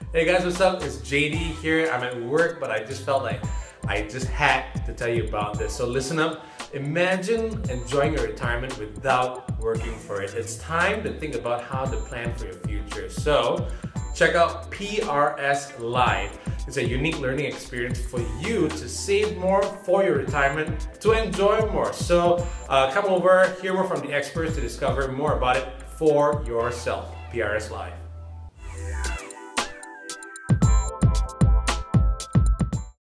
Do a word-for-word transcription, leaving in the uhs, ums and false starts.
Hey guys, what's up? It's J D here. I'm at work, but I just felt like I just had to tell you about this. So listen up. Imagine enjoying your retirement without working for it. It's time to think about how to plan for your future. So check out P R S Live. It's a unique learning experience for you to save more for your retirement, to enjoy more. So uh, come over, hear more from the experts to discover more about it for yourself. P R S Live.